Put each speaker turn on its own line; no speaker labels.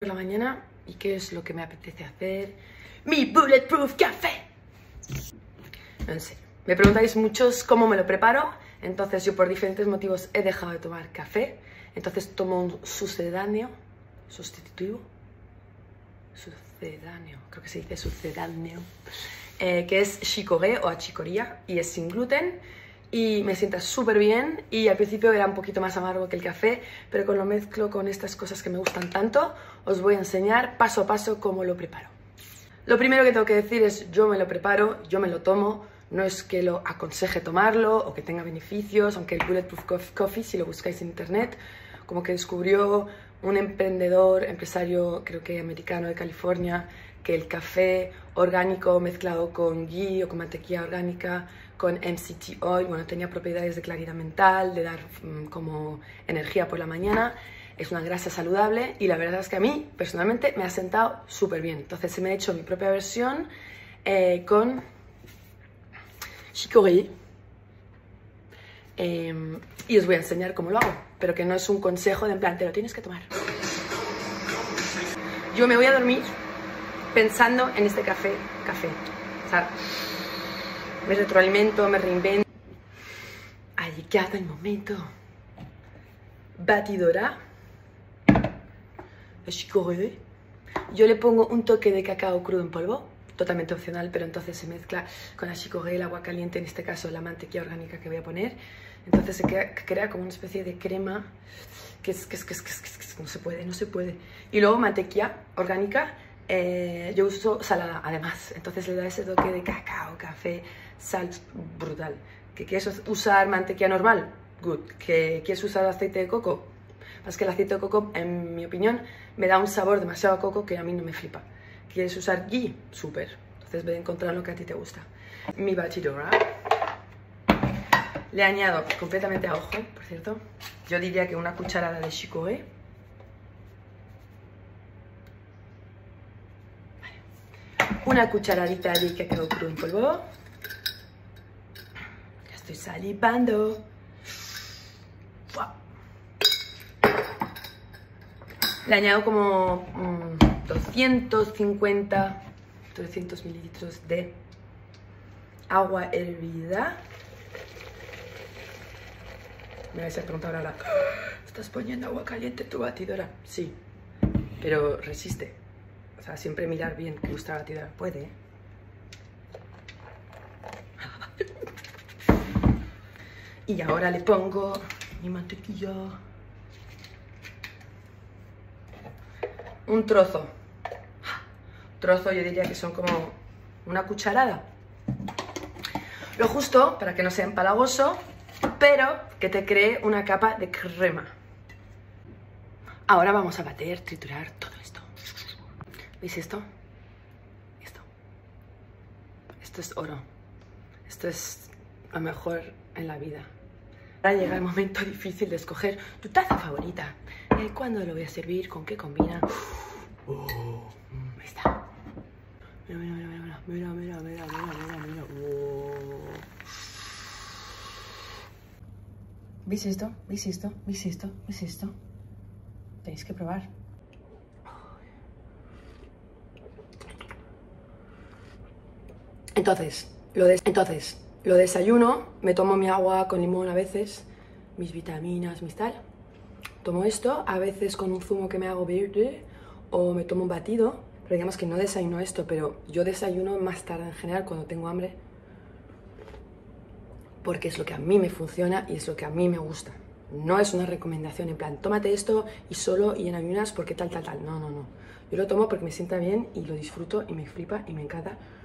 por la mañana. ¿Y qué es lo que me apetece hacer? ¡Mi Bulletproof Café! No sé. Me preguntáis muchos cómo me lo preparo. Entonces yo por diferentes motivos he dejado de tomar café. Entonces tomo un sucedáneo. Sustitutivo. Sucedáneo. Creo que se dice sucedáneo. Que es chicorée o achicoria. Y es sin gluten. Y me sienta súper bien. Y al principio era un poquito más amargo que el café. Pero cuando lo mezclo con estas cosas que me gustan tanto, os voy a enseñar paso a paso cómo lo preparo. Lo primero que tengo que decir es yo me lo preparo, yo me lo tomo. No es que lo aconseje tomarlo o que tenga beneficios, aunque el Bulletproof Coffee, si lo buscáis en internet, como que descubrió un empresario, creo que americano de California, que el café orgánico mezclado con ghee o con mantequilla orgánica, con MCT oil, bueno, tenía propiedades de claridad mental, de dar como energía por la mañana. Es una grasa saludable y la verdad es que a mí, personalmente, me ha sentado súper bien. Entonces se me ha hecho mi propia versión con chicorée. Y os voy a enseñar cómo lo hago, pero que no es un consejo de en plan, te lo tienes que tomar. Yo me voy a dormir pensando en este café. O sea, me retroalimento, me reinvento. Ha llegado el momento. Batidora. Chicorée. Yo le pongo un toque de cacao crudo en polvo, totalmente opcional, pero entonces se mezcla con la chicorée, el agua caliente, en este caso la mantequilla orgánica que voy a poner. Entonces se crea como una especie de crema que no se puede. Y luego mantequilla orgánica, yo uso salada además, entonces le da ese toque de cacao, café, sal brutal. ¿Que quieres usar mantequilla normal? Good. ¿Que quieres usar aceite de coco? Es que el aceite de coco, en mi opinión, me da un sabor demasiado a coco que a mí no me flipa. ¿Quieres usar ghee? Súper. Entonces ve a encontrar lo que a ti te gusta. Mi batidora. Le añado completamente a ojo, por cierto. Yo diría que una cucharada de chicorée. Vale. Una cucharadita de cacao crudo en polvo. Ya estoy salivando. Le añado como 250, 300 mililitros de agua hervida. Me vais a preguntar ahora, ¿estás poniendo agua caliente en tu batidora? Sí, pero resiste. O sea, siempre mirar bien que vuestra batidora puede, ¿eh? Y ahora le pongo mi mantequilla. Un trozo. Trozo yo diría que son como una cucharada. Lo justo para que no sea empalagoso, pero que te cree una capa de crema. Ahora vamos a bater, triturar todo esto. ¿Veis esto? Esto es oro. Esto es lo mejor en la vida. Ahora llega el momento difícil de escoger tu taza favorita. ¿Cuándo lo voy a servir? ¿Con qué combina? Ahí está. Mira. ¿Veis esto? Tenéis que probar. Entonces, lo desayuno, me tomo mi agua con limón a veces, mis vitaminas, mis tal. Tomo esto, a veces con un zumo que me hago verde, o me tomo un batido, pero digamos que no desayuno esto, pero yo desayuno más tarde en general cuando tengo hambre, porque es lo que a mí me funciona y es lo que a mí me gusta. No es una recomendación en plan, tómate esto y en ayunas porque tal. No. Yo lo tomo porque me sienta bien y lo disfruto y me flipa y me encanta.